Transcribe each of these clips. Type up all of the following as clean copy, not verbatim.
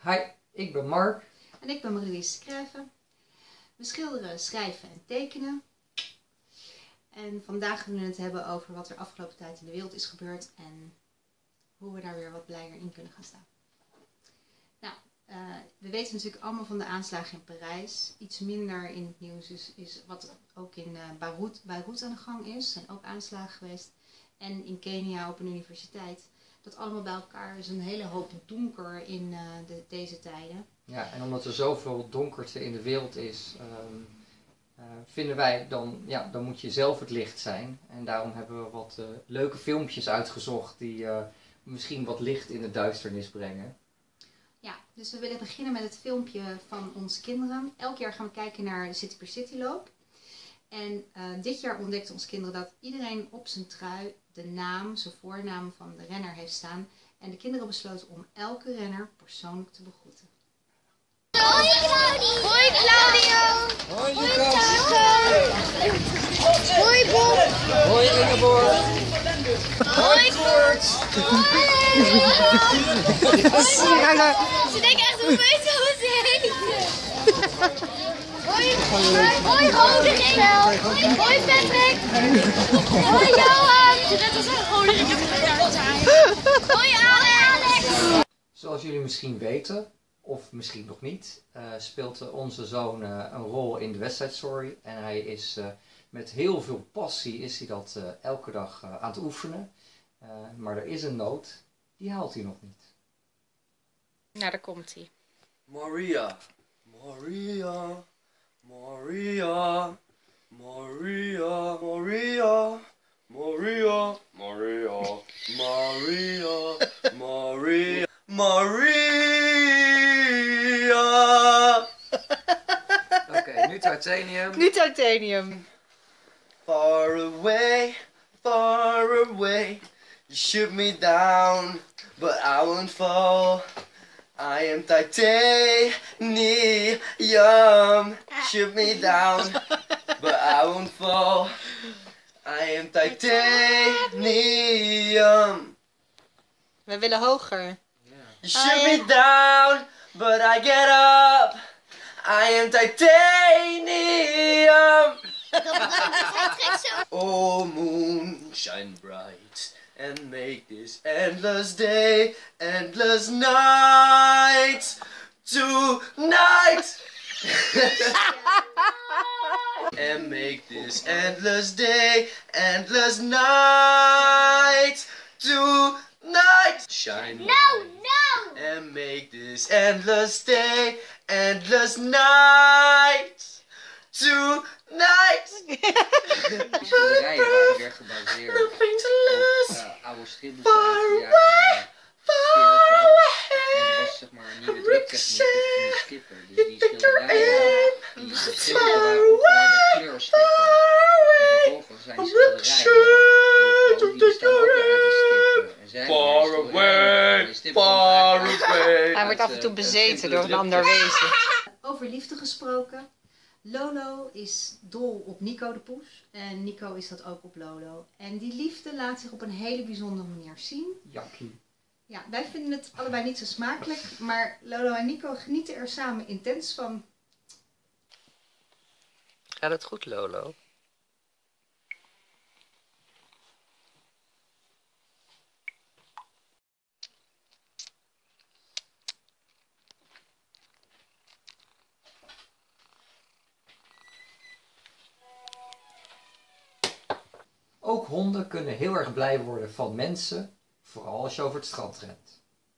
Hi, ik ben Mark. En ik ben Marlies Krijven. We schilderen, schrijven en tekenen. En vandaag gaan we het hebben over wat er afgelopen tijd in de wereld is gebeurd en hoe we daar weer wat blijer in kunnen gaan staan. Nou, we weten natuurlijk allemaal van de aanslagen in Parijs. Iets minder in het nieuws is wat ook in Beirut aan de gang is. Er zijn ook aanslagen geweest. En in Kenia op een universiteit. Dat allemaal bij elkaar is een hele hoop donker in deze tijden. Ja, en omdat er zoveel donkerte in de wereld is, vinden wij dan moet je zelf het licht zijn. En daarom hebben we wat leuke filmpjes uitgezocht die misschien wat licht in de duisternis brengen. Ja, dus we willen beginnen met het filmpje van onze kinderen. Elk jaar gaan we kijken naar de City per City loop. En dit jaar ontdekten onze kinderen dat iedereen op zijn trui de naam, zijn voornaam van de renner heeft staan. En de kinderen besloten om elke renner persoonlijk te begroeten. Hoi Claudio! Hoi Claudio! Hoi Hoi Bob! Hoi Ingeborg! Hoi Koert! Ze denken echt hoe weet hoe ze heet. Hoi Roderick! Hoi Patrick! Hoi Johan! Dat is een Roderick op de Hoi Alex! Zoals jullie misschien weten, of misschien nog niet, speelt onze zoon een rol in de wedstrijdstory. En hij is met heel veel passie is hij dat elke dag aan het oefenen. Maar er is een noot, die haalt hij nog niet. Nou, daar komt hij. Maria, Maria, Maria, Maria, Maria, Maria, Maria, Maria, Maria, Maria. Oké, nu titanium. Nu titanium. Far away, you shoot me down, but I won't fall. I am titanium, shoot me down, but I won't fall. I am titanium. We willen hoger. You shoot me down, but I get up. I am titanium. Oh moon, shine bright and make this endless day, endless night, tonight. And make this endless day, endless night, tonight. Shine light. And make this endless day, endless night, tonight. Die schilderijen waren weer gebaseerd op oude strippen uit de jaren 40. En er was zeg maar een nieuwe druktechniek in de stippen. Dus die schilderijen, die strippen waren opgeleid als kleurstippen. En vervolgens zijn die schilderijen, die bestaan ook weer uit die stippen. En zij Hij wordt af en toe bezeten door een ander wezen. Over liefde gesproken. Lolo is dol op Nico de poes. En Nico is dat ook op Lolo. En die liefde laat zich op een hele bijzondere manier zien. Jakkie. Ja, wij vinden het allebei niet zo smakelijk. Maar Lolo en Nico genieten er samen intens van. Gaat het goed, Lolo? Ook honden kunnen heel erg blij worden van mensen, vooral als je over het strand rent.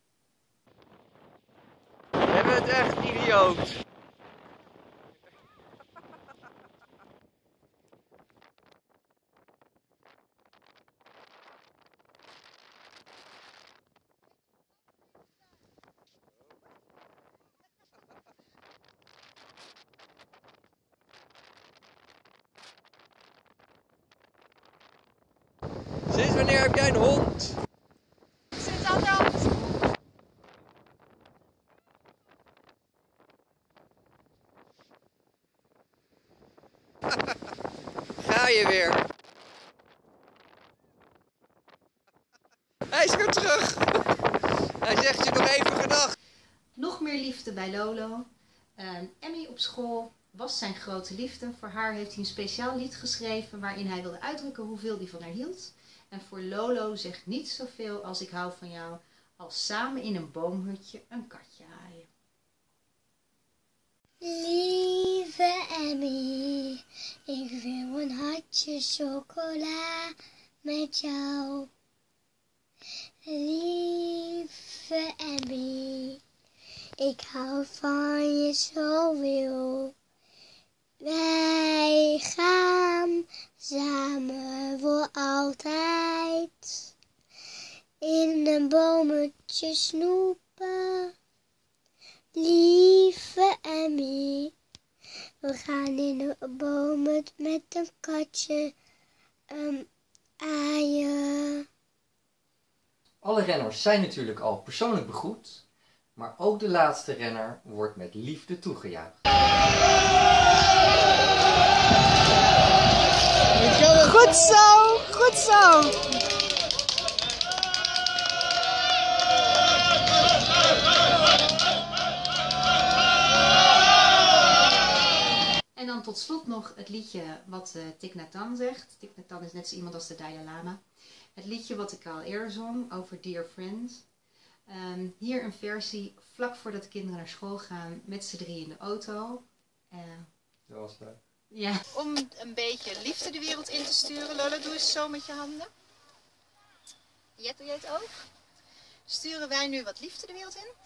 Je bent echt idioot. Sinds wanneer heb jij een hond? Sinds anderhalf. Ga je weer? Hij is weer terug. Hij zegt je nog even gedag. Nog meer weer liefde bij Lolo. Emmy op school was zijn grote liefde. Voor haar heeft hij een speciaal lied geschreven waarin hij wilde uitdrukken hoeveel hij van haar hield. En voor Lolo zegt niet zoveel als ik hou van jou, als samen in een boomhutje een katje haaien. Lieve Emmy, ik wil een hartje chocola met jou. Lieve Emmy, ik hou van je zoveel. Wij gaan samen voor altijd in een boomhutje snoepen. Lieve Emmy, we gaan in de boomhut met een katje aaien. Alle renners zijn natuurlijk al persoonlijk begroet, maar ook de laatste renner wordt met liefde toegejuicht. Goed zo, goed zo! En dan tot slot nog het liedje wat Thich Nhat Hanh zegt. Thich Nhat Hanh is net zo iemand als de Dalai Lama. Het liedje wat ik al eerder zong over Dear Friends. Hier een versie vlak voordat de kinderen naar school gaan met z'n drie in de auto. Dat was leuk. Ja. Om een beetje liefde de wereld in te sturen. Lola, doe eens zo met je handen. Jet, doe jij het ook? Sturen wij nu wat liefde de wereld in.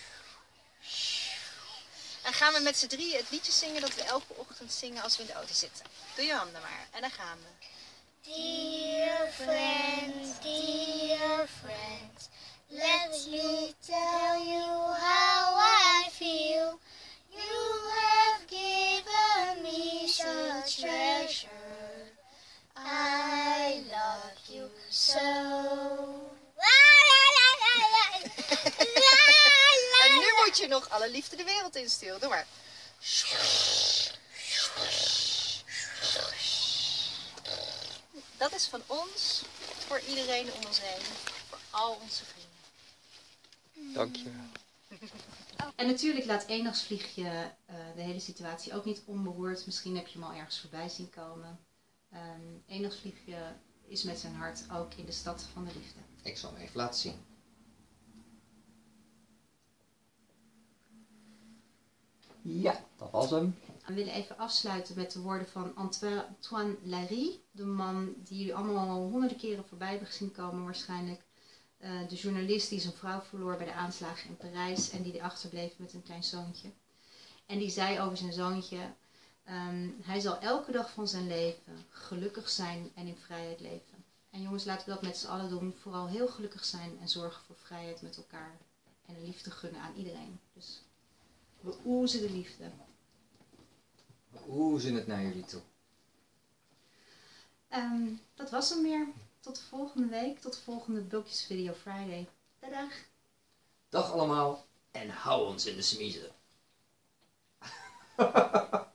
En gaan we met z'n drieën het liedje zingen dat we elke ochtend zingen als we in de auto zitten. Doe je handen maar. En dan gaan we. Dear friend, let me tell you how I feel. You have given me such treasure. I love you so. En nu moet je nog alle liefde de wereld insturen. Doe maar. Dat is van ons, voor iedereen om ons heen, voor al onze vrienden. Dankjewel. En natuurlijk laat eendagsvliegje de hele situatie ook niet onberoerd. Misschien heb je hem al ergens voorbij zien komen. Eendagsvliegje is met zijn hart ook in de stad van de liefde. Ik zal hem even laten zien. Ja, dat was hem. We willen even afsluiten met de woorden van Antoine Larry. De man die jullie allemaal al honderden keren voorbij hebben gezien komen waarschijnlijk. De journalist die zijn vrouw verloor bij de aanslagen in Parijs en die achterbleef met een klein zoontje. En die zei over zijn zoontje, hij zal elke dag van zijn leven gelukkig zijn en in vrijheid leven. En jongens, laten we dat met z'n allen doen. Vooral heel gelukkig zijn en zorgen voor vrijheid met elkaar. En de liefde gunnen aan iedereen. Dus we oezen de liefde. Hoe zit het naar jullie toe? Dat was hem weer. Tot de volgende week. Tot de volgende Bulkjes Video Friday. Dag. Dag allemaal en hou ons in de smiezen.